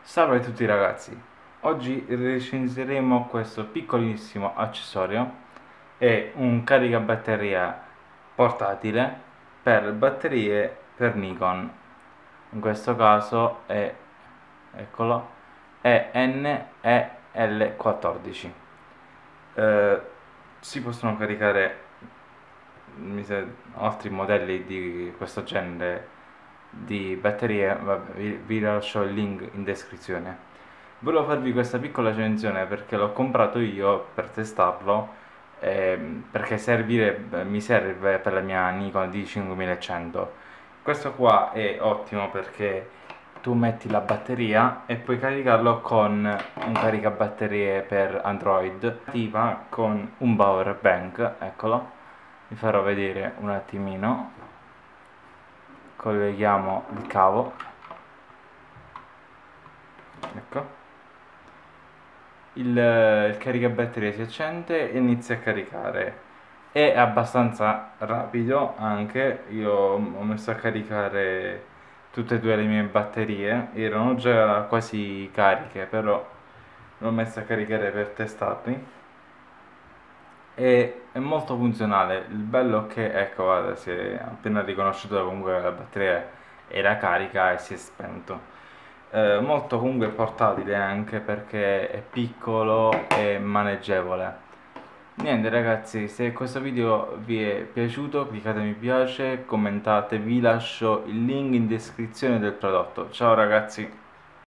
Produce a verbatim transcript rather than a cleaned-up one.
Salve a tutti ragazzi, oggi recensiremo questo piccolissimo accessorio, è un caricabatteria portatile per batterie per Nikon, in questo caso è, eccolo, è N E L quattordici. Eh, si possono caricare mi sa- altri modelli di questo genere di batterie, vabbè, vi, vi lascio il link in descrizione. Volevo farvi questa piccola recensione perché l'ho comprato io per testarlo, ehm, perché servire, mi serve per la mia Nikon D cinquemilacento. Questo qua è ottimo perché tu metti la batteria e puoi caricarlo con un caricabatterie per Android, attiva con un power bank, eccolo, vi farò vedere un attimino. Colleghiamo il cavo, ecco, il, il caricabatterie si accende e inizia a caricare. È abbastanza rapido anche, io ho messo a caricare tutte e due le mie batterie, erano già quasi cariche, però l'ho messo a caricare per testarli. E è molto funzionale, il bello è che, ecco, guarda, si è appena riconosciuto comunque la batteria era carica e si è spento. Eh, molto comunque portatile anche perché è piccolo e maneggevole. Niente ragazzi, se questo video vi è piaciuto cliccate mi piace, commentate, vi lascio il link in descrizione del prodotto. Ciao ragazzi!